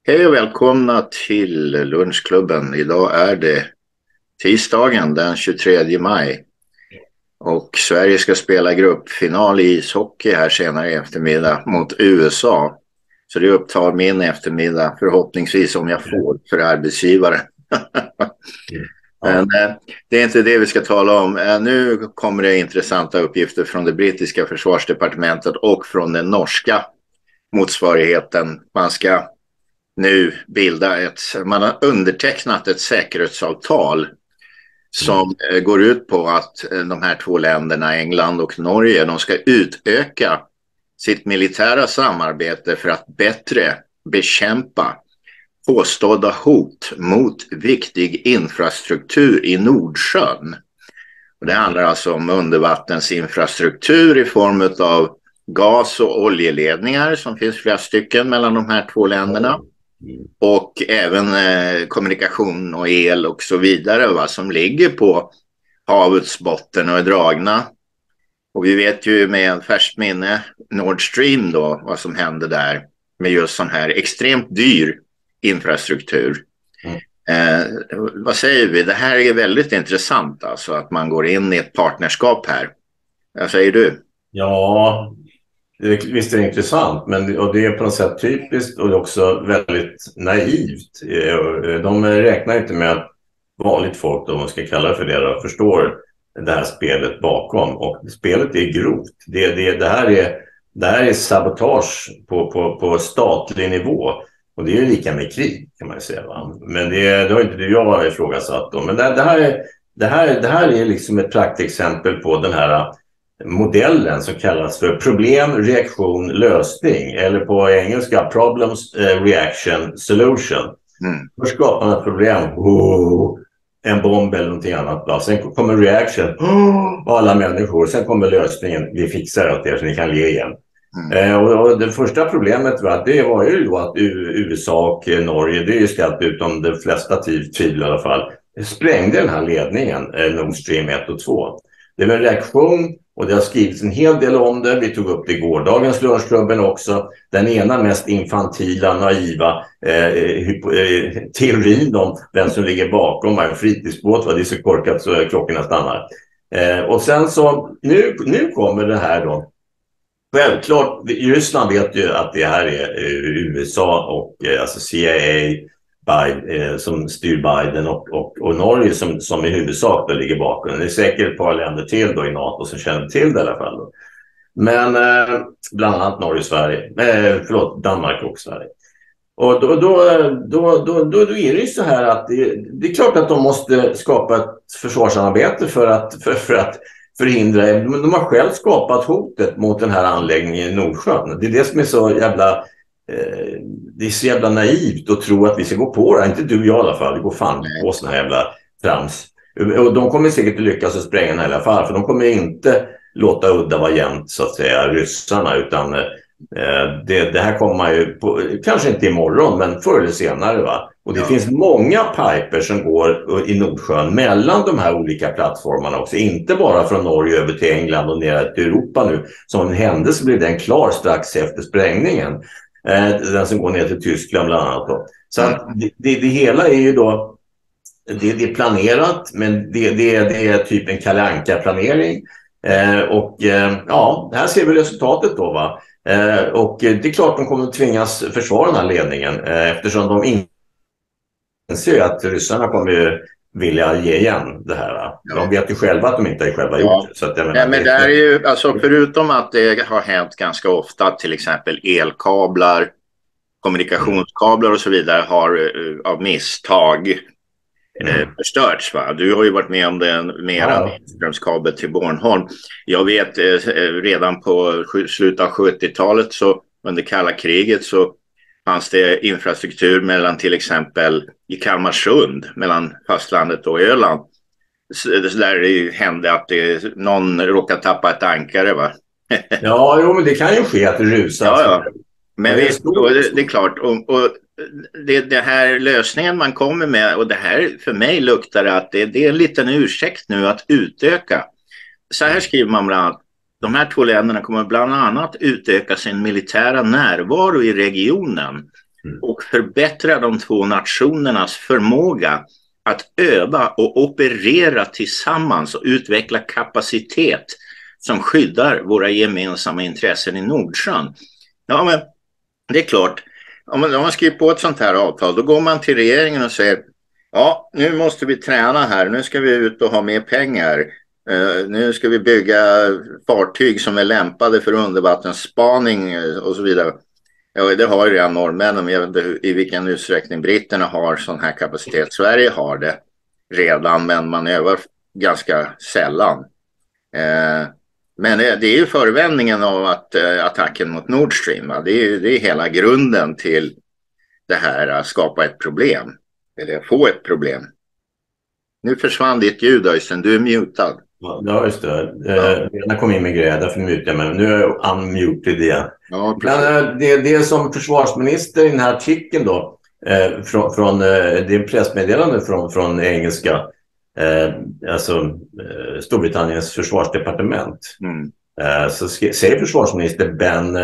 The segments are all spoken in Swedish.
Hej och välkomna till lunchklubben. Idag är det tisdagen den 23 maj och Sverige ska spela gruppfinal i ishockey här senare i eftermiddag mot USA. Så det upptar min eftermiddag, förhoppningsvis om jag får, för arbetsgivare. Men det är inte det vi ska tala om. Nu kommer det intressanta uppgifter från det brittiska försvarsdepartementet och från den norska motsvarigheten. Man har undertecknat ett säkerhetsavtal som går ut på att de här två länderna, England och Norge, de ska utöka sitt militära samarbete för att bättre bekämpa påstådda hot mot viktig infrastruktur i Nordsjön. Och det handlar alltså om undervattensinfrastruktur i form av gas- och oljeledningar som finns flera stycken mellan de här två länderna. Och även kommunikation och el och så vidare som ligger på havets botten och är dragna. Och vi vet ju med färskt minne Nord Stream då, vad som hände där med just sån här extremt dyr infrastruktur. Vad säger vi? Det här är väldigt intressant alltså, att man går in i ett partnerskap här. Vad säger du? Ja, visst är det intressant, men och det är på något sätt typiskt och också väldigt naivt. De räknar inte med att vanligt folk, om man ska kalla det för det, då, förstår det här spelet bakom. Och spelet är grovt. Det här är sabotage på statlig nivå. Och det är ju lika med krig, kan man ju säga. Va? Men det har inte jag var ifrågasatt då. Men det här är liksom ett praktexempel på den här modellen som kallas för problem, reaktion, lösning. Eller på engelska problems, reaction, solution. Först skapar man ett problem. En bomb eller någonting annat. Va? Sen kommer reaction. Alla människor. Sen kommer lösningen. Vi fixar det så ni kan le igen. Och det första problemet var ju då att USA och Norge, det är ju ställt utom de flesta tvivel i alla fall, sprängde den här ledningen, Nord Stream 1 och 2. Det var en reaktion och det har skrivits en hel del om det. Vi tog upp det i gårdagens lunchklubben också. Den ena mest infantila, naiva teorin om vem som ligger bakom en fritidsbåt. Det är så korkat så klockorna stannar. Och sen så, nu kommer det här då. Självklart, Ryssland vet ju att det här är USA och alltså CIA som styr Biden och Norge som i huvudsak då ligger bakom. Det är säkert ett par länder till då i NATO som känner till det i alla fall. Då. Men bland annat Norge och Sverige, Danmark och Sverige. Och då är det ju så här att det är klart att de måste skapa ett försvarssamarbete för att förhindra, men de har själv skapat hotet mot den här anläggningen i Nordsjön. Det är det som är så jävla det är så jävla naivt att tro att vi ska gå på det. Inte du och jag i alla fall, vi går fan på såna här jävla trams. Och de kommer säkert att lyckas att spränga den här i alla fall, för de kommer inte låta udda vara jämnt så att säga, ryssarna, utan det här kommer man ju på, kanske inte imorgon, men förr eller senare va. Och det finns många piper som går i Nordsjön mellan de här olika plattformarna också. Inte bara från Norge över till England och ner till Europa nu. Som en händelse blir den klar strax efter sprängningen. Den som går ner till Tyskland bland annat då. Så att det hela är ju då, det är planerat, men det är typ en Kalle Anka-planering. Och här ser vi resultatet då va. Och det är klart de kommer att tvingas försvara den här ledningen eftersom de inser att ryssarna kommer ju vilja ge igen det här. Ja. De vet ju själva att de inte har själva gjort det. Så att men det är ju, alltså förutom att det har hänt ganska ofta, till exempel elkablar, kommunikationskablar och så vidare har av misstag förstörts. Va? Du har ju varit med om det med strömskabel till Bornholm. Jag vet redan på slutet av 70-talet så under kalla kriget så fanns det infrastruktur mellan till exempel i Kalmarsund mellan fastlandet och Öland. Där det hände att någon råkade tappa ett ankare va? Men det kan ju ske att det rusar. Ja. Men det är klart. Och det här lösningen man kommer med, och det här för mig luktar att det är en liten ursäkt nu att utöka. Så här skriver man bland annat. De här två länderna kommer bland annat utöka sin militära närvaro i regionen och förbättra de två nationernas förmåga att öva och operera tillsammans och utveckla kapacitet som skyddar våra gemensamma intressen i Nordsjön. Ja, men det är klart, om man skriver på ett sånt här avtal, då går man till regeringen och säger, ja, nu måste vi träna här, nu ska vi ut och ha mer pengar. Nu ska vi bygga fartyg som är lämpade för undervattensspaning och så vidare. Ja, det har ju redan norrmännen, jag vet inte i vilken utsträckning britterna har sån här kapacitet. Sverige har det redan, men man övar ganska sällan. Men det är ju förevändningen av attacken mot Nord Stream. Va? Det är hela grunden till det här att skapa ett problem. Eller få ett problem. Nu försvann ditt ljud, Öystein. Du är mutad. Ja, just det. Jag kom in med grejer, därför mutade jag mig. Nu är jag unmuted igen. Ja, men det som försvarsminister i den här artikeln då, från det är pressmeddelande från engelska, Storbritanniens försvarsdepartement. Så säger försvarsminister Ben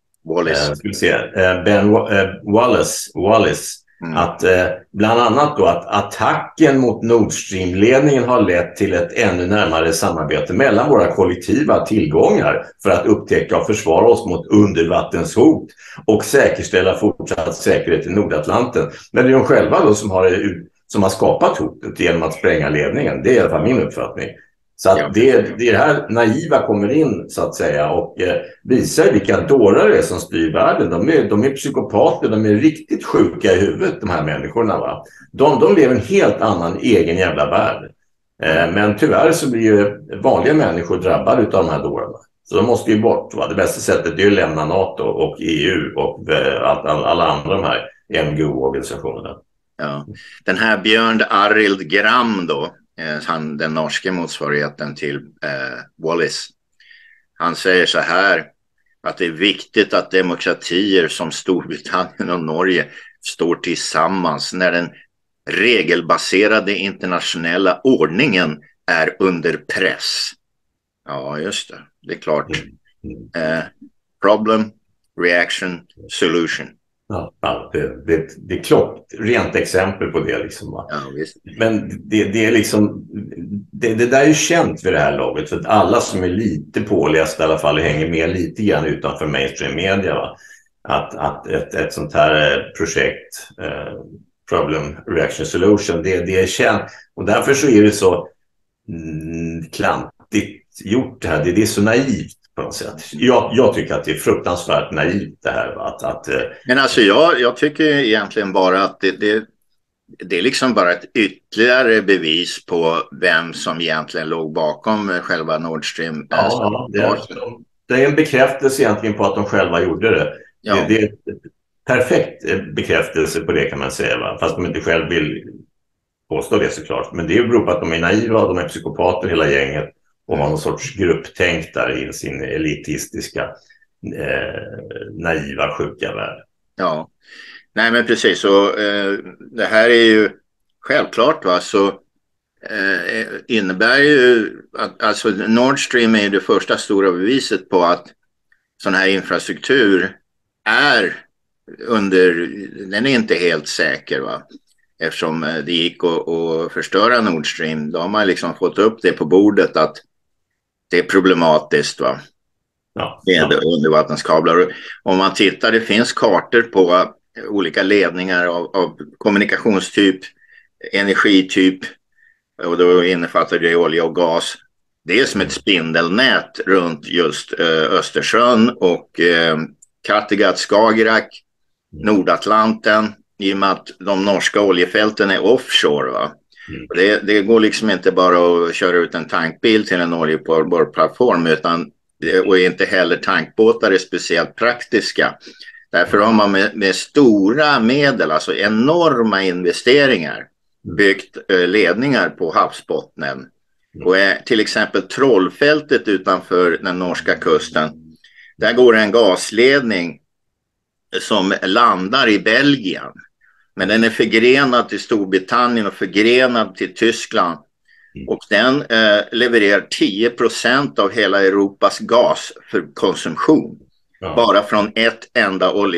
Wallace att bland annat då att attacken mot Nord Stream-ledningen har lett till ett ännu närmare samarbete mellan våra kollektiva tillgångar för att upptäcka och försvara oss mot undervattenshot och säkerställa fortsatt säkerhet i Nordatlanten. Men det är de själva då som har skapat hotet genom att spränga ledningen. Det är i alla fall min uppfattning. Så att det här naiva kommer in så att säga och visar vilka dårar det är som styr världen. De är psykopater, de är riktigt sjuka i huvudet, de här människorna. Va? De lever en helt annan egen jävla värld. Men tyvärr så blir ju vanliga människor drabbade av de här dårarna. Så de måste ju bort. Va? Det bästa sättet är att lämna NATO och EU och alla andra de här NGO-organisationerna. Ja. Den här Björn Arild Gram då, den norska motsvarigheten till Wallace, han säger så här att det är viktigt att demokratier som Storbritannien och Norge står tillsammans när den regelbaserade internationella ordningen är under press. Ja, just det. Det är klart. Problem, reaction, solution. Ja, det är rent exempel på det liksom. Va? Ja, visst. Men det är liksom det där är ju känt vid det här laget för att alla som är lite pålästa i alla fall hänger med lite grann utanför mainstream media, va? Att ett sånt här projekt Problem Reaction Solution det är känt och därför så är det så klantigt gjort det här. Det är så naivt på något sätt. Jag tycker att det är fruktansvärt naivt det här. Men alltså jag tycker egentligen bara att det är liksom bara ett ytterligare bevis på vem som egentligen låg bakom själva Nord Stream. Ja, det är en bekräftelse egentligen på att de själva gjorde det. Ja. Det är en perfekt bekräftelse på det kan man säga. Va? Fast de inte själv vill påstå det såklart. Men det beror på att de är naiva, de är psykopater hela gänget. Och har någon sorts grupptänk där i sin elitistiska, naiva, sjuka värld. Ja, nej men precis. Så, det här är ju självklart va, så innebär ju att alltså Nord Stream är det första stora beviset på att sån här infrastruktur den är inte helt säker va. Eftersom det gick att förstöra Nord Stream, då har man liksom fått upp det på bordet att det är problematiskt va. Med undervattenskablar. Om man tittar, det finns kartor på olika ledningar av kommunikationstyp, energityp och då innefattar det olja och gas. Det är som ett spindelnät runt just Östersjön och Kattegatt, Skagerrak, Nordatlanten, i och med att de norska oljefälten är offshore va. Det går liksom inte bara att köra ut en tankbil till en oljeborrplattform och inte heller tankbåtar är speciellt praktiska. Därför har man med stora medel, alltså enorma investeringar, byggt ledningar på havsbottnen. Och till exempel Trollfältet utanför den norska kusten, där går en gasledning som landar i Belgien. Men den är förgrenad till Storbritannien och förgrenad till Tyskland. Och den levererar 10% av hela Europas gas för konsumtion. Ja. Bara från ett enda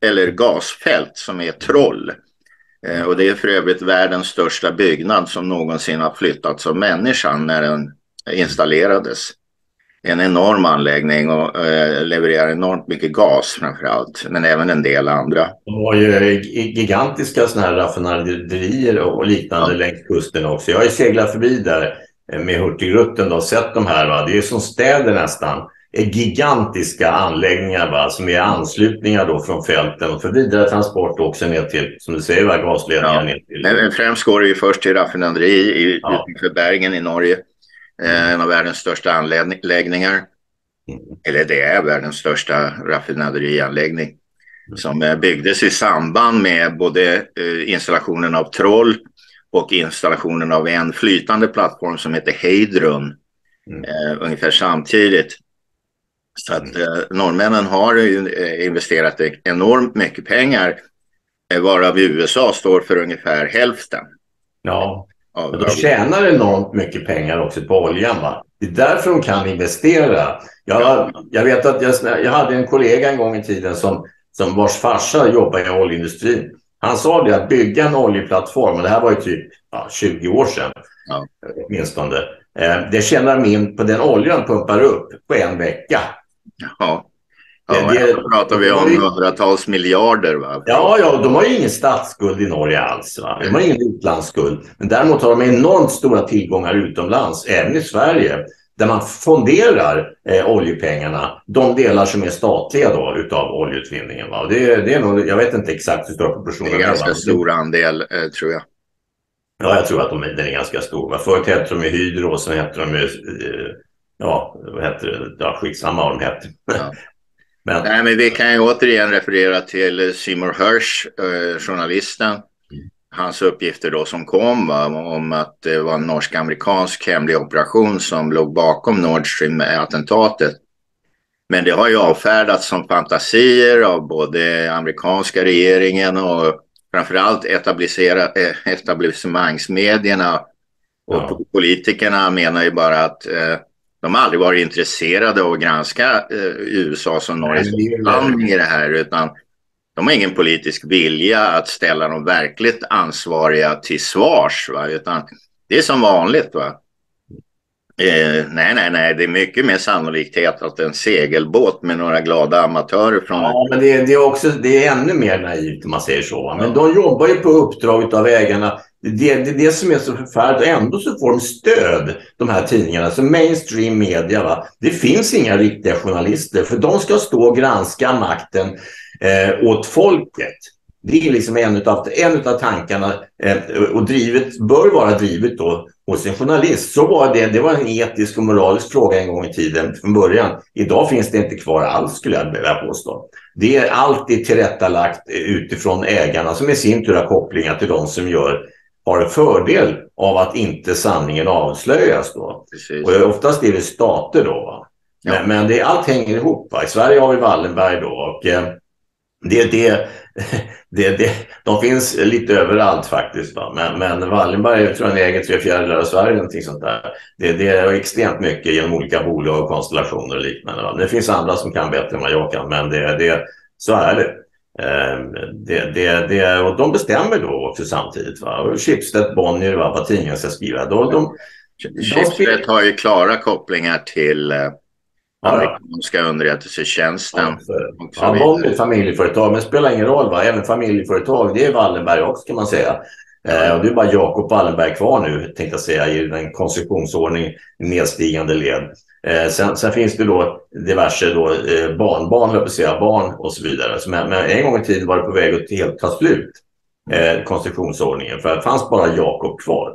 eller gasfält som är Troll. Och det är för övrigt världens största byggnad som någonsin har flyttats av människan när den installerades. En enorm anläggning och levererar enormt mycket gas framförallt, men även en del andra. De har ju gigantiska såna här raffinaderier och liknande längs kusten också. Jag har ju seglat förbi där med Hurtigruten och sett de här. Va? Det är som städer nästan. Gigantiska anläggningar, va? Som är anslutningar då från fälten och för vidare transport också ner till, som du säger, va? Gasledningar ner till. Men främst går det ju först till raffinaderi utanför Bergen i Norge. En av världens största anläggningar. Eller det är världens största raffinaderianläggning. Som byggdes i samband med både installationen av Troll och installationen av en flytande plattform som heter Heidrun. Ungefär samtidigt. Så att norrmännen har investerat enormt mycket pengar, varav USA står för ungefär hälften. Ja, och de tjänar enormt mycket pengar också på oljan, va? Det är därför de kan investera. Jag vet att jag hade en kollega en gång i tiden som vars farsa jobbade i oljeindustrin. Han sa det att bygga en oljeplattform, och det här var ju typ 20 år sedan åtminstone. Det tjänar de in på den oljan pumpar upp på en vecka. Ja. Det pratar vi om hundratals miljarder, va? Ja, de har ju ingen statsskuld i Norge alls, va? De har ingen utlandsskuld. Men däremot har de enormt stora tillgångar utomlands, även i Sverige, där man fonderar oljepengarna, de delar som är statliga då utav oljeutvinningen, va? Det är nog, jag vet inte exakt hur stora proportioner det är. Ganska stor andel, tror jag. Ja, jag tror att den är ganska stor. Förut hette de Hydro och sen hette de vad heter det? Ja, skitsamma vad de hette. Ja. Men vi kan ju återigen referera till Seymour Hersh, journalisten. Hans uppgifter då som kom om att det var en norsk-amerikansk hemlig operation som låg bakom Nord Stream-attentatet. Men det har ju avfärdats som fantasier av både amerikanska regeringen och framförallt etablissemangsmedierna. Och politikerna menar ju bara att de aldrig varit intresserade av att granska USA som Norges handling i det här, utan de har ingen politisk vilja att ställa de verkligt ansvariga till svars, va? Utan det är som vanligt, va? Nej, det är mycket mer sannolikhet att en segelbåt med några glada amatörer från... Ja, men det är ännu mer naivt om man säger så, va? Men de jobbar ju på uppdrag av ägarna. Det är det som är så förfärligt. Ändå så får de stöd, de här tidningarna, så mainstream media, va? Det finns inga riktiga journalister, för de ska stå och granska makten åt folket. Det är liksom en av tankarna, och bör vara drivet då hos en journalist. Så var det var en etisk och moralisk fråga en gång i tiden från början. Idag finns det inte kvar alls, skulle jag vilja påstå. Det är alltid tillrättalagt utifrån ägarna, som i sin tur har kopplingar till de som har en fördel av att inte sanningen avslöjas då. Precis. Och oftast är det stater då, va? Ja. Men allt hänger ihop, va? I Sverige har vi Wallenberg då, och de finns lite överallt faktiskt, va? Men Wallenberg tror jag äger 3/4 av Sverige, någonting sånt där. Det är extremt mycket genom olika bolag och konstellationer och liknande, va? Det finns andra som kan bättre än vad jag kan, men så är det. Och de bestämmer då också samtidigt, va? Och Schibsted, Bonnier, va? Vad tidningen ska skriva. Schibsted har ju klara kopplingar till amerikanska underrättelsetjänsten. Bonnier är familjeföretag, men det spelar ingen roll, va? Även familjeföretag, det är Wallenberg också, kan man säga. Och det är bara Jakob Wallenberg kvar nu, tänkte jag säga, i en konstruktionsordning nedstigande led. Sen finns det då diverse barn och så vidare. Men en gång i tiden var det på väg att helt ta slut, konstruktionsordningen, för det fanns bara Jakob kvar.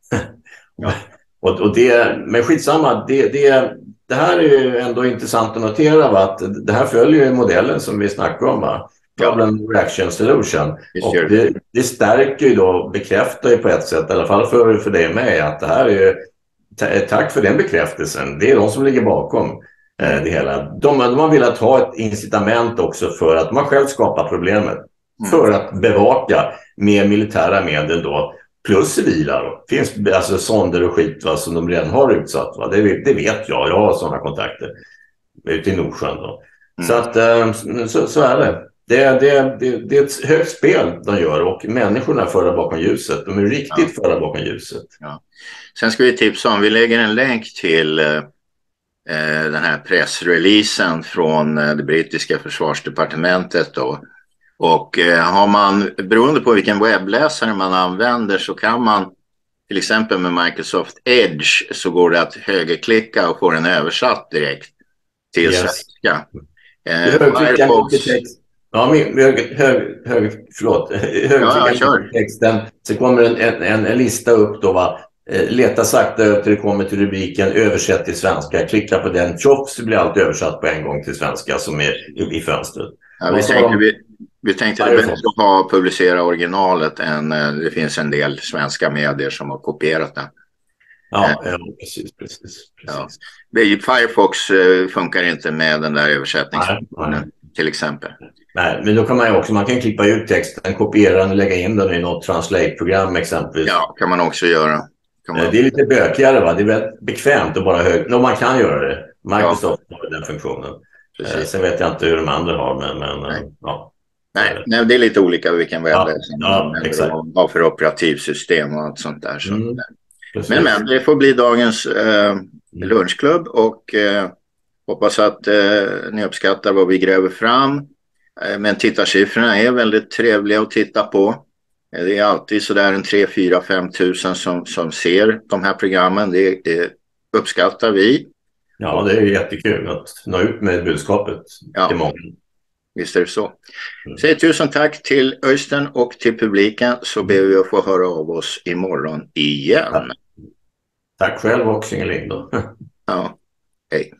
Men skitsamma, det här är ju ändå intressant att notera, va? Att det här följer ju modellen som vi snackar om, va? Problem Reaction Solution. Och det stärker ju då, bekräftar ju på ett sätt, i alla fall för dig med, att det här är ju, tack för den bekräftelsen. Det är de som ligger bakom det hela. De har velat ha ett incitament också för att man själv skapar problemet. För att bevaka med militära medel då, plus civila då. Finns alltså sonder och skit, va, som de redan har utsatt, va? Det vet jag har sådana kontakter ute i Nordsjön då. Så att så är det. Det är ett högt spel de gör och människorna är förda bakom ljuset. De är riktigt förda bakom ljuset. Ja. Sen ska vi tipsa om, vi lägger en länk till den här pressreleasen från det brittiska försvarsdepartementet då. Och har man, beroende på vilken webbläsare man använder, så kan man till exempel med Microsoft Edge, så går det att högerklicka och få den översatt direkt till svenska. Firefox. Ja, högerklicka texten, så kommer en lista upp då, va? Leta sakta till det kommer till rubriken översätt till svenska. Klicka på den, tjoff, så blir allt översatt på en gång till svenska som är i fönstret. Ja, vi tänkte det är bättre att publicera originalet än det finns en del svenska medier som har kopierat det. Ja, precis. Ja. Firefox funkar inte med den där översättningsfunktionen till exempel. Nej, men då kan man kan klippa ut texten, kopiera den och lägga in den i något translate-program exempelvis. Ja, kan man också göra. Det är lite bökigare, va? Det är väldigt bekvämt att bara man kan göra det. Microsoft har den funktionen. Sen vet jag inte hur de andra har, men ja. Nej, det är lite olika vilken webbläsare man har för operativsystem och allt sånt där. Men det får bli dagens lunchklubb, och hoppas att ni uppskattar vad vi gräver fram. Men tittarsiffrorna är väldigt trevliga att titta på. Det är alltid sådär en 3, 4, 5 tusen som ser de här programmen. Det uppskattar vi. Ja, det är jättekul att nå ut med budskapet till många. Visst är det så. Säg tusen tack till Öystein och till publiken, så ber vi att få höra av oss imorgon igen. Tack själv också, Inge Lind. Ja, hej.